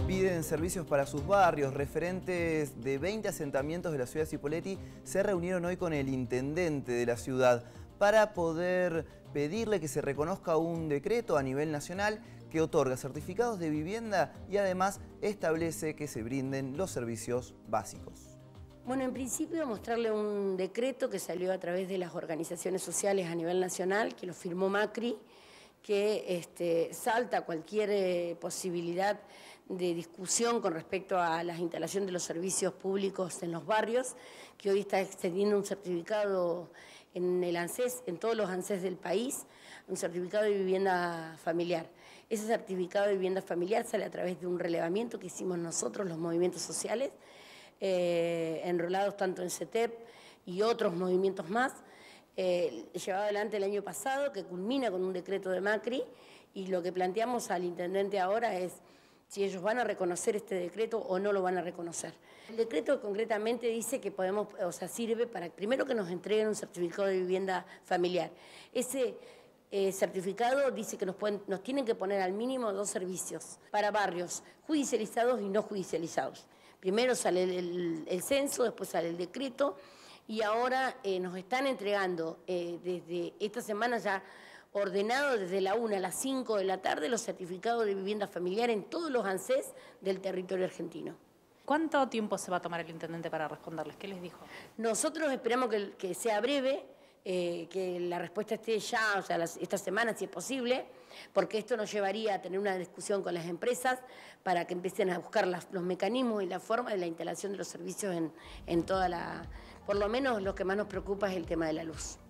Piden servicios para sus barrios. Referentes de 20 asentamientos de la ciudad de Cipolletti se reunieron hoy con el intendente de la ciudad para poder pedirle que se reconozca un decreto a nivel nacional que otorga certificados de vivienda y además establece que se brinden los servicios básicos. Bueno, en principio mostrarle un decreto que salió a través de las organizaciones sociales a nivel nacional, que lo firmó Macri, que salta cualquier posibilidad de discusión con respecto a la instalación de los servicios públicos en los barrios, que hoy está extendiendo un certificado en el ANSES, en todos los ANSES del país, un certificado de vivienda familiar. Ese certificado de vivienda familiar sale a través de un relevamiento que hicimos nosotros, los movimientos sociales, enrolados tanto en CETEP y otros movimientos más, llevado adelante el año pasado, que culmina con un decreto de Macri, y lo que planteamos al intendente ahora es si ellos van a reconocer este decreto o no lo van a reconocer. El decreto concretamente dice que podemos, sirve para primero que nos entreguen un certificado de vivienda familiar. Ese certificado dice que nos tienen que poner al mínimo 2 servicios para barrios judicializados y no judicializados. Primero sale el censo, después sale el decreto, y ahora nos están entregando desde esta semana ya ordenado desde la 1 a las 5 de la tarde los certificados de vivienda familiar en todos los ANSES del territorio argentino. ¿Cuánto tiempo se va a tomar el intendente para responderles? ¿Qué les dijo? Nosotros esperamos que sea breve, que la respuesta esté ya, esta semana si es posible, porque esto nos llevaría a tener una discusión con las empresas para que empiecen a buscar los mecanismos y la forma de la instalación de los servicios en toda la... Por lo menos lo que más nos preocupa es el tema de la luz.